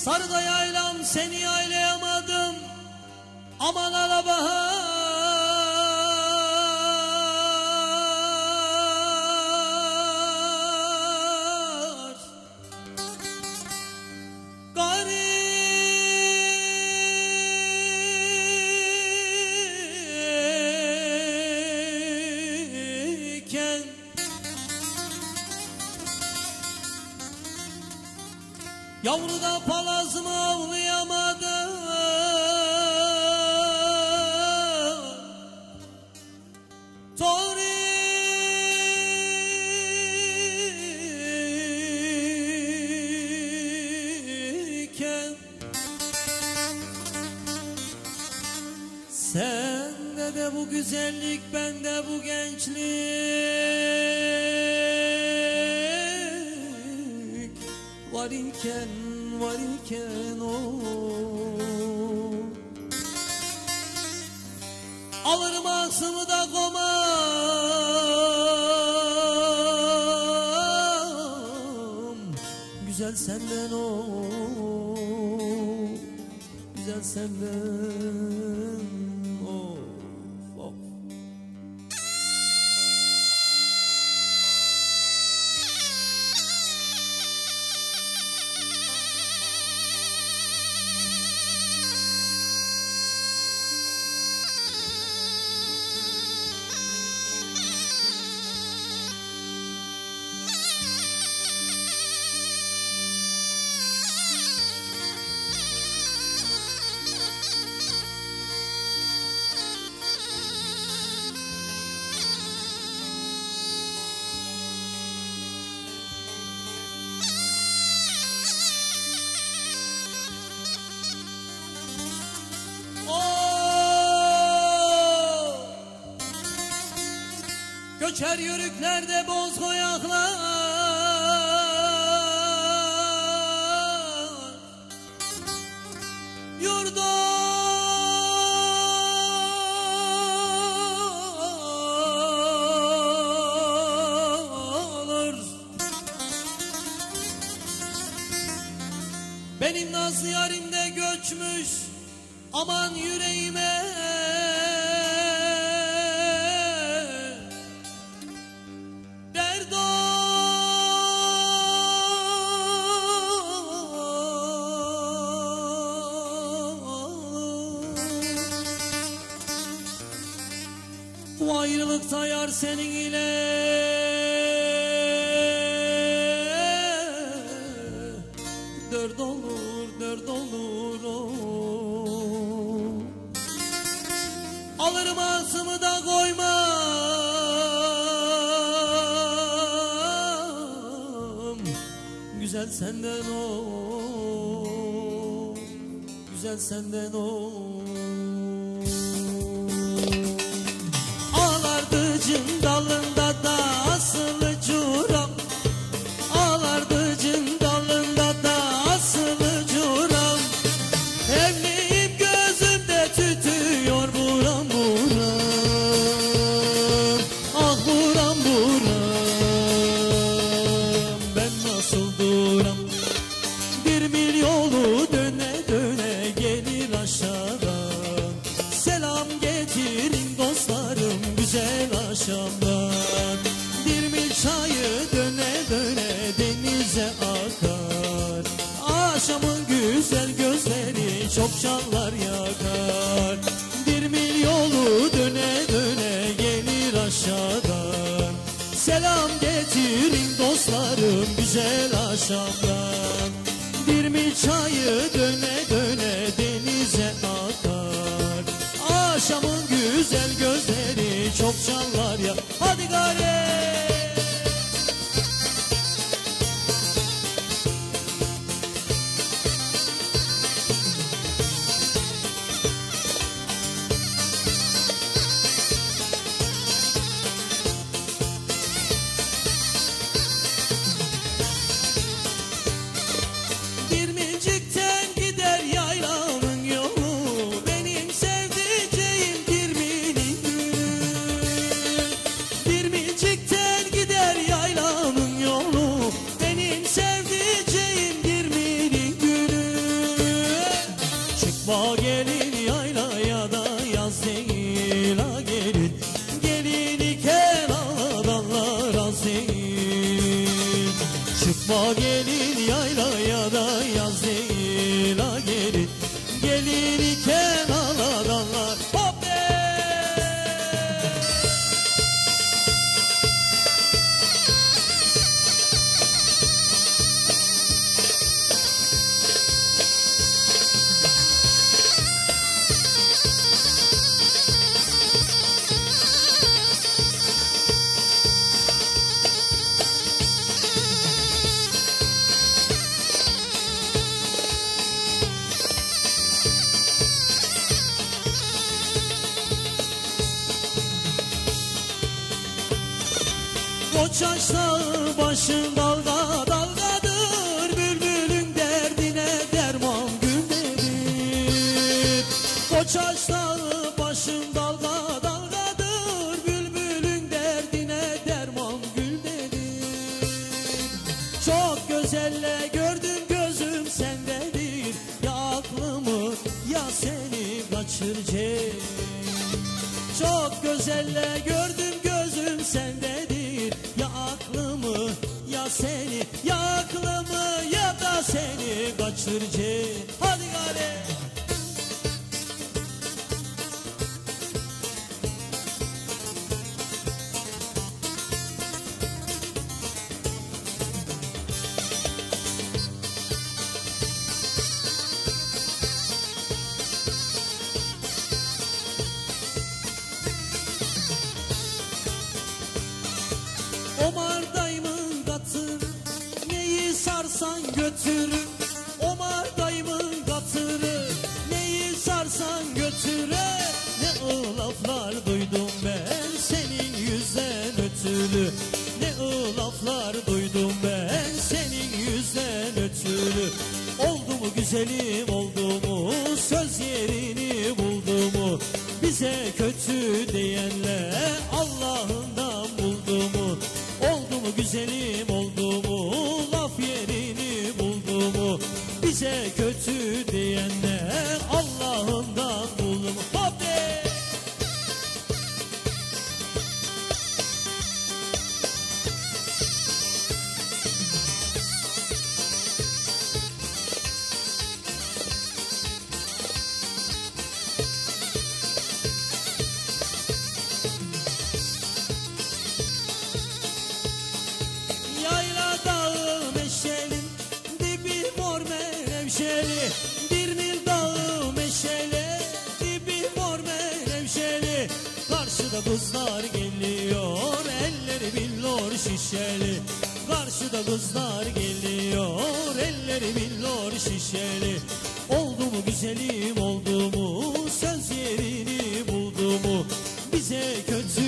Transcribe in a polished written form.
Sarıda yaylam seni yaylayamadım. Aman ala bahar. Gariken yavru da palazımı avlayamadı. Toriken sende de bu güzellik, bende bu gençlik var iken o alırım aksımı da komam. Güzel senden o, güzel senden o. Göçer yörüklerde boz koyaklar, yurda olur. Benim nazlı yarim de göçmüş aman yüreğime. Bu ayrılıkta yar senin ile dert olur, dert olur oh. Alırım ağzımı da koymam. Güzel senden o, güzel senden o. Ağlardı dalında da asılı curam, ağlardı cın dalında da asılı curam. Evliyim gözümde tütüyor buram buram, ah buram buram. Ben nasıl duram? Bir mil yolu döne döne gelir aşağıdan. Selam getirin dostlarım güzel akşamdan. Bir mil çayı döne döne denize akar. Akşamın güzel gözleri çok canlar yakar. Bir mil yolu döne döne gelir aşağıdan. Selam getirin dostlarım güzel akşamdan. Bir mil çayı döne döne denize akar. Akşamın güzel gözleri çok canlar ya. Hadi gari. Dirmicik'ten gider yaylamın yolu, benim sevdiceğim Dirmi'nin gülü. Vefa gelin yaylaya da yaz değil ha gelin. Gelin iken aladanlar hop be. Koç ağaçları başın dalga dalgadır, bülbülün derdine derman güldedir. Koç ağaçları başın dalga dalgadır, bülbülün derdine derman güldedir. Çok güzelle gördüm gözüm sendedir, ya aklımı ya seni kaçıracak. Çok güzelle gördüm gözüm sendedir, ya aklımı ya seni, ya aklımı ya da seni kaçıracak. Hadi gari. Omar dayımın katırı, neyi sarsan götürür. Omar dayımın katırı, neyi sarsan götürür. Ne ılaflar duydum ben senin yüzden ötürü. Ne ılaflar duydum ben senin yüzden ötürü. Oldu mu güzelim oldu mu, söz yerini buldu mu. Bize kötü diyenler Allah'ından buldu mu. Oldu mu güzelim oldu mu, laf yerini buldu mu. Bize kötü diyenler Allah'ından buldu mu. Hop be! Yayla dağı meşeli, dibi mor menevşeli. Bir mil dağı meşeli, dibi mor menevşeli. Karşıda kızlar geliyor, elleri billor şişeli. Karşıda kızlar geliyor, elleri billor şişeli. Oldu mu güzelim oldu mu, söz yerini buldu mu. Bize kötü